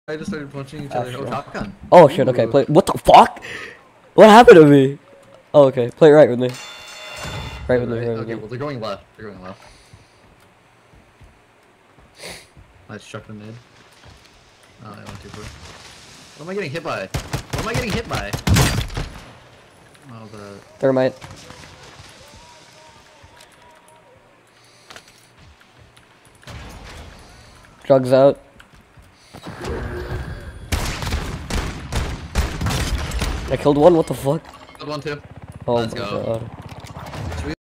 I just started punching each other. Oh, shotgun. Oh shit, okay, play. What the fuck? What happened to me? Oh, okay, play right with me. Right with me, right with me. Okay, well, they're going left. They're going left. Nice shotgun mid. Oh, I went too far. What am I getting hit by? What am I getting hit by? Oh, the... Thermite. Drugs out. I killed one, what the fuck? Killed one too. Oh Let's my go. god.